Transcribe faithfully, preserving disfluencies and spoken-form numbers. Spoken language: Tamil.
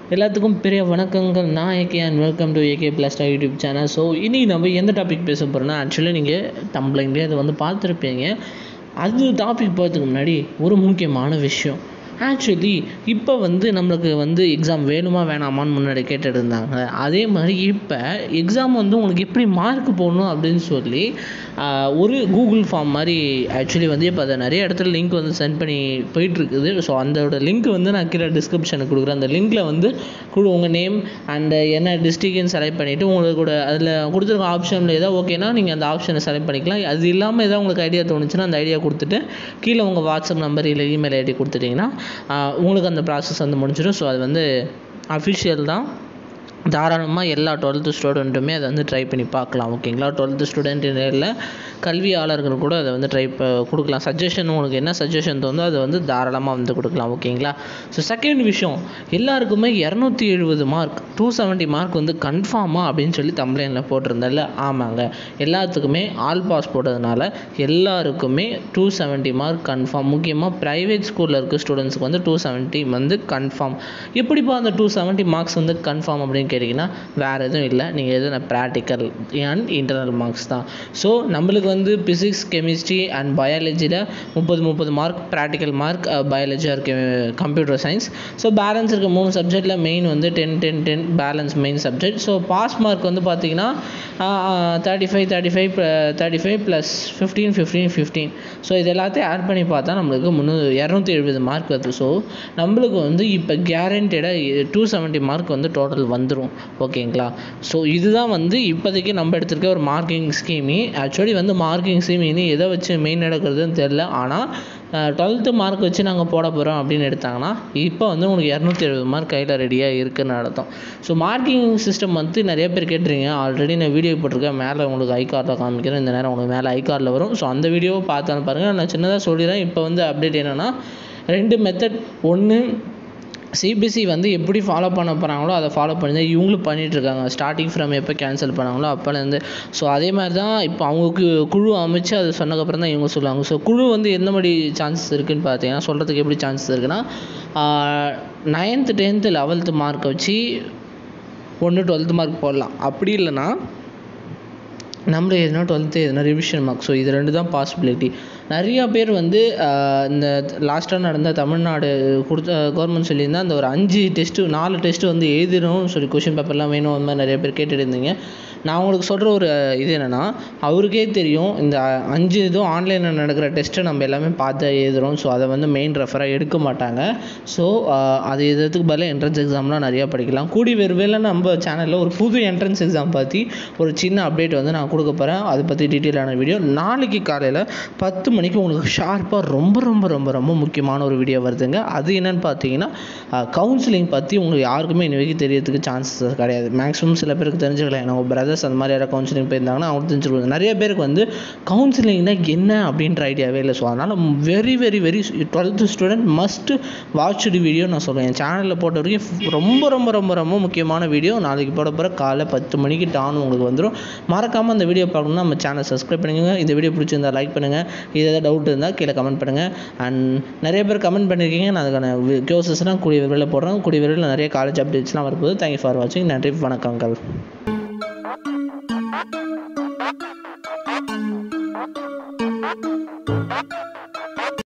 எல்லாத்துக்கும் பெரிய வணக்கங்கள். நான் AK and welcome to AK plus YouTube channel. So இன்றைக்கி நம்ம எந்த டாபிக் பேச போகிறோன்னா, ஆக்சுவலி நீங்கள் டம்ப்ளைங்லேயே அதை வந்து பார்த்துருப்பீங்க. அது டாபிக் போகிறதுக்கு முன்னாடி ஒரு முக்கியமான விஷயம். ஆக்சுவலி இப்போ வந்து நம்மளுக்கு வந்து எக்ஸாம் வேணுமா வேணாமான்னு முன்னாடி கேட்டுட்டு இருந்தாங்க. அதே மாதிரி இப்போ எக்ஸாம் வந்து உங்களுக்கு எப்படி மார்க் போடணும் அப்படின்னு சொல்லி ஒரு கூகுள் ஃபார்ம் மாதிரி ஆக்சுவலி வந்து இப்போ அதை நிறைய இடத்துல லிங்க் வந்து சென்ட் பண்ணி போயிட்டுருக்குது. ஸோ அதோட லிங்க் வந்து நான் கீழே டிஸ்கிரிப்ஷனுக்கு கொடுக்குறேன். அந்த லிங்க்கில் வந்து கூட உங்கள் நேம் அண்டு என்ன டிஸ்ட்ரிக்ட்னு செலக்ட் பண்ணிவிட்டு உங்களுக்கு கூட அதில் கொடுத்துருக்க ஆப்ஷனில் ஏதோ ஓகேனா நீங்கள் அந்த ஆப்ஷனை செலக்ட் பண்ணிக்கலாம். அது இல்லாமல் ஏதாவது உங்களுக்கு ஐடியா தோணுச்சுன்னா அந்த ஐடியா கொடுத்துட்டு கீழே உங்கள் வாட்ஸ்அப் நம்பர் இல்லை இமெயில் ஐடி கொடுத்துட்டிங்கன்னா உங்களுக்கு அந்த ப்ராசஸ் வந்து முடிஞ்சிடும். ஸோ அது வந்து அஃபிஷியல் தான். தாராளமாக எல்லா டுவெல்த்து ஸ்டூடெண்ட்டுமே அதை வந்து ட்ரை பண்ணி பார்க்கலாம். ஓகேங்களா? டுவெல்த்து ஸ்டூடெண்ட் இல்லை, கல்வியாளர்கள் கூட அதை வந்து ட்ரை ப கொடுக்கலாம். சஜஷன் உங்களுக்கு என்ன சஜஷன் தோணுதோ அதை வந்து தாராளமாக வந்து கொடுக்கலாம். ஓகேங்களா? ஸோ செகண்ட் விஷயம், எல்லாருக்குமே இரநூத்தி எழுபது மார்க் டூ செவன்ட்டி மார்க் வந்து கன்ஃபார்மா அப்படின்னு சொல்லி தம்ப்லைனில் போட்டிருந்தால. ஆமாங்க, எல்லாத்துக்குமே ஆல் பாஸ் போட்டதுனால எல்லாருக்குமே டூ செவன்ட்டி மார்க் கன்ஃபார்ம். முக்கியமாக ப்ரைவேட் ஸ்கூலில் இருக்க ஸ்டூடெண்ட்ஸுக்கு வந்து டூ செவன்ட்டி வந்து கன்ஃபார்ம். எப்படிப்பா அந்த டூ செவன்ட்டி மார்க்ஸ் வந்து கன்ஃபார்ம் அப்படின்னு கேட்டிங்கன்னா வேறு எதுவும் இல்லை, நீங்கள் எதுவும் ப்ராக்டிக்கல் அண்ட் இன்டர்னல் மார்க்ஸ் தான். ஸோ நம்மளுக்கு வந்து ஃபிசிக்ஸ், கெமிஸ்ட்ரி அண்ட் பயாலஜியில் முப்பது முப்பது மார்க் ப்ராக்டிக்கல் மார்க், பயாலஜி இருக்கு, கம்ப்யூட்டர் சயின்ஸ். ஸோ பேலன்ஸ் இருக்க மூணு சப்ஜெக்டில் மெயின் வந்து ten ten ten balance main subject. So pass mark வந்து பார்த்திங்கன்னா thirty five thirty five thirty five plus fifteen fifteen fifteen. So இது எல்லாத்தையும் ஆட் பண்ணி பார்த்தா நம்மளுக்கு முந்நூறு இரநூத்தி எழுபது மார்க் வருது. ஸோ நம்மளுக்கு வந்து இப்போ கேரண்டடாக டூ செவன்ட்டி மார்க் வந்து டோட்டல் வந்துடும். ஓகேங்களா? ஸோ இதுதான் வந்து இப்போதைக்கு நம்ம எடுத்துருக்க ஒரு மார்க்கிங் ஸ்கீமி. ஆக்சுவலி வந்து மார்க்கிங் ஸ்கீம் இனி எதை வச்சு மெயின் நடக்கிறதுன்னு தெரில. ஆனால் டுவெல்த்து மார்க் வச்சு நாங்கள் போட போகிறோம் அப்படின்னு எடுத்தாங்கன்னா இப்போ வந்து உங்களுக்கு இரநூத்தி எழுபது மார்க் கையில் ரெடியாக இருக்குதுன்னு அர்த்தம். ஸோ மார்க்கிங் சிஸ்டம் வந்து நிறைய பேர் கேட்டுருங்க. ஆல்ரெடி நான் வீடியோ போட்டிருக்கேன், மேலே உங்களுக்கு ஐ கார்டில் காமிக்கிறேன். இந்த நேரம் உங்களுக்கு மேலே ஐ கார்டில் வரும். ஸோ அந்த வீடியோவை பார்த்தாலும் பாருங்கள். நான் சின்னதாக சொல்லிடுறேன். இப்போ வந்து அப்டேட் என்னென்னா, ரெண்டு மெத்தட். ஒன்று, சிபிஎஸ்சி வந்து எப்படி ஃபாலோ பண்ண போகிறாங்களோ அதை ஃபாலோ பண்ணி தான் இவங்களும் பண்ணிகிட்ருக்காங்க. ஸ்டார்டிங் ஃப்ரம் எப்போ கேன்சல் பண்ணாங்களோ அப்போலேருந்து. ஸோ அதே மாதிரி தான் இப்போ அவங்களுக்கு குழு அமைச்சு அது சொன்னதுக்கப்புறம் தான் இவங்க சொல்லுவாங்க. ஸோ குழு வந்து எந்த மாதிரி சான்சஸ் இருக்குதுன்னு பார்த்தீங்கன்னா, சொல்கிறதுக்கு எப்படி சான்சஸ் இருக்குன்னா, நைன்த்து டென்த்து லெவல்த்து மார்க்கை வச்சு ஒன்று டுவெல்த்து மார்க் போடலாம். அப்படி இல்லைன்னா நம்ம எதுனா டுவெல்த்து எதுனா ரிவிஷன் மார்க். ஸோ இது ரெண்டு தான் பாசிபிலிட்டி. நிறையா பேர் வந்து இந்த லாஸ்ட்டாக நடந்த தமிழ்நாடு கொடுத்த கவர்மெண்ட் சொல்லியிருந்தால் அந்த ஒரு அஞ்சு டெஸ்ட்டு நாலு டெஸ்ட்டு வந்து எழுதிடணும்னு சொல்லி கொஷின் பேப்பர்லாம் வேணும் அந்த மாதிரி நிறைய பேர் கேட்டுட்டு இருந்தீங்க. நான் உங்களுக்கு சொல்கிற ஒரு இது என்னென்னா, அவருக்கே தெரியும் இந்த அஞ்சு இதுவும் ஆன்லைனில் நடக்கிற டெஸ்ட்டை நம்ம எல்லாமே பார்த்து எழுதுகிறோம். ஸோ அதை வந்து மெயின் ரெஃபராக எடுக்க மாட்டாங்க. ஸோ அது எதுக்கு பதிலாக என்ட்ரன்ஸ் எக்ஸாம்லாம் நிறையா படிக்கலாம். கூடி வெறுவேல நம்ம சேனலில் ஒரு புது என்ட்ரன்ஸ் எக்ஸாம் பற்றி ஒரு சின்ன அப்டேட் வந்து நான் கொடுக்க போகிறேன். அதை பற்றி டீட்டெயிலான வீடியோ நாளைக்கு காலையில் பத்து மணிக்கு உங்களுக்கு ஷார்ப்பாக ரொம்ப ரொம்ப ரொம்ப ரொம்ப முக்கியமான ஒரு வீடியோ வருதுங்க. அது என்னென்னு பார்த்தீங்கன்னா, கவுன்சிலிங் பற்றி உங்களுக்கு யாருக்குமே இன்ன வரைக்கும் தெரியறதுக்கு சான்சஸ் கிடையாது. மேக்ஸிமம் சில பேருக்கு தெரிஞ்சுக்கலாம். ஏன்னா பிரதர்ஸ் அந்த மாதிரி யாராவது கவுன்சிலிங் போயிருந்தாங்கன்னா அவங்க தெரிஞ்சுருவாங்க. நிறைய பேருக்கு வந்து கவுன்சிலிங்னா என்ன அப்படின்ற ஐடியாவே இல்லை. ஸோ அதனால் very very very twelfth student must watch the video நான் சொல்லுவேன். என் சேனலில் போட்ட வரைக்கும் ரொம்ப ரொம்ப ரொம்ப ரொம்ப முக்கியமான வீடியோ நாளைக்கு போட போகிற காலை பத்து மணிக்கு டான் உங்களுக்கு வந்துடும். மறக்காமல் அந்த வீடியோ பார்க்கணும்னா நம்ம சேனல் சப்ஸ்கிரைப் பண்ணுங்க. இந்த வீடியோ பிடிச்சிருந்தா லைக் பண்ணுங்கள். இது ஏதாவது டவுட் இருந்தால் கீழே கமெண்ட் பண்ணுங்கள். அண்ட் நிறைய பேர் கமெண்ட் பண்ணியிருக்கீங்க. நான் அதுக்கான கோர்சஸ்லாம் கூடிய விரைவில் போடுறேன். கூடிய விரைவில் நிறைய காலேஜ் அப்டேட்ஸ்லாம் வரப்போகுது. தேங்க்யூ ஃபார் வாட்சிங். நன்றி, வணக்கங்கள். Thank you.